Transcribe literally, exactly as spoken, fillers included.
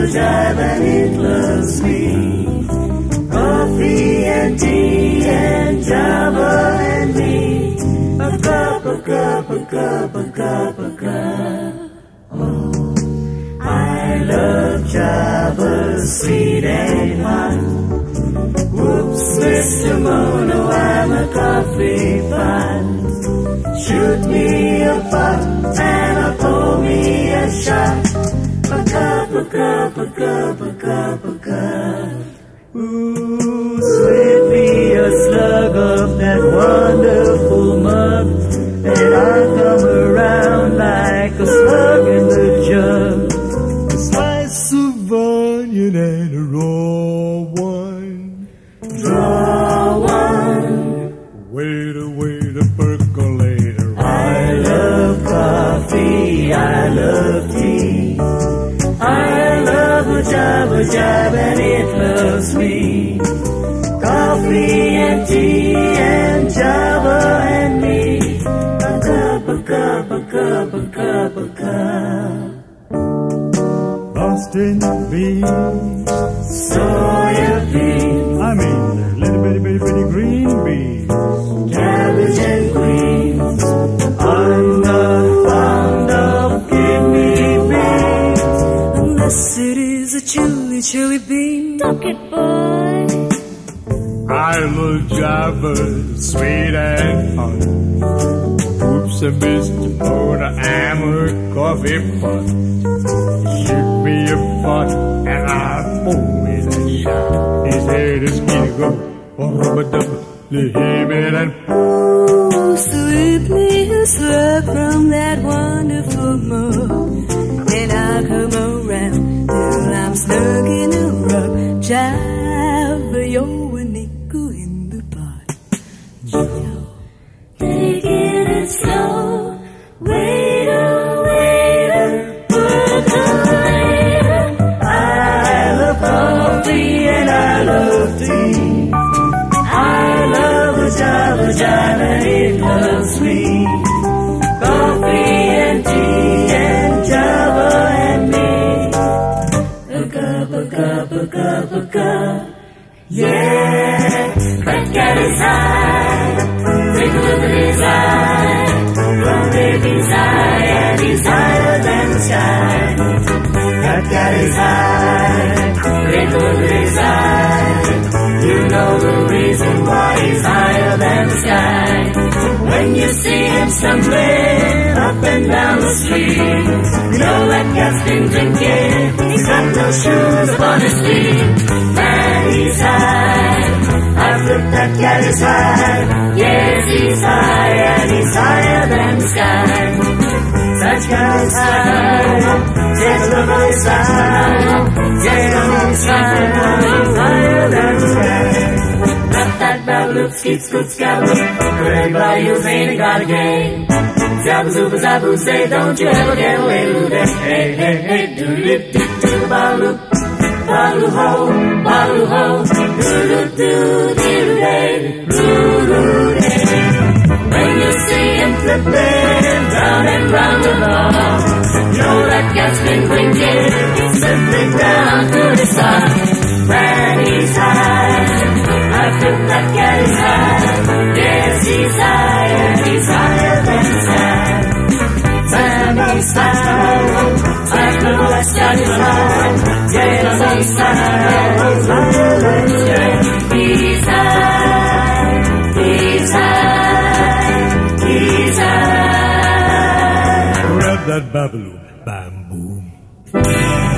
jive and it loves me. Coffee and tea and Java and me. A cup, a cup, a cup, a cup, a cup. Oh, I love Java, sweet and hot. Whoops, Mister Mono, I'm a coffee pot. Shoot me a pot and I'll pour me a shot. A cup, a cup, a cup, a cup, a cup. Ooh, slip me a slug of that wonderful mug, and I'll come around like a slug in the jug. A slice of onion and a raw one. Draw one. Waiter, waiter, percolator. I love coffee, I love tea. I love a Java jive and it loves me. Coffee and tea and Java and me. A cup, a cup, a cup, a cup, a cup. Boston beans, soya beans. I mean, little bitty, bitty, bitty green beans. Cabbage and greens. I'm not fond of kidney beans, unless it is a chili, chili bean. Duck it, boy. I love Java, sweet and hot. Oops, and Mister Motor, I'm a coffee pot. Shoot me a pot and I'll pour me that shot. His head is gonna go, oh, rubber dubber, leave it and oh, sweep me a slug from that wonderful mug, and I'll come around till I'm stuck in a rug. Java, you're a nickel in the pot. Joe, take it slow, waiter, waiter, percolator. I love coffee and I love tea. I love a Java jive and it loves me. Coffee and tea and Java and me. A cup, a cup, a cup, a cup. Yeah, that cat is high. Take a look at his eye. From baby's eye, and he's higher than the sky. That cat is high. Take a look at his eye. You know the reason why he's higher than the sky. When you see him stumbling up and down the street, you know that cat's been drinking. He's got no shoes upon his feet. Man, he's high. I've looked, that cat is high. Yes, he's high, and he's higher than the sky. Such cat is high. Just look at his high. Just he's higher than the sky. Not that babaloop, skeet, scoot, scabaloop. For anybody who's ain't got a game. Zabba, zooba, zaboo, say, don't you ever get away with it. Hey, hey, hey, doodle, doodle, doodle, babaloop. Babaloop, ho, babaloop, ho. Doodle, doodle, doodle, day, doodle, day. When you see him flipping round and round the lawn, you know that cat's been drinking. He's slipping down to the sun. Man, he's high. I think that cat is high. Yes, he's high, and he's higher than the sky. Man, he's high. I know that cat is high. Yes, he's high, he's higher than the sky. He's high, he's high, he's high. Grab that babaloop, bam, boom.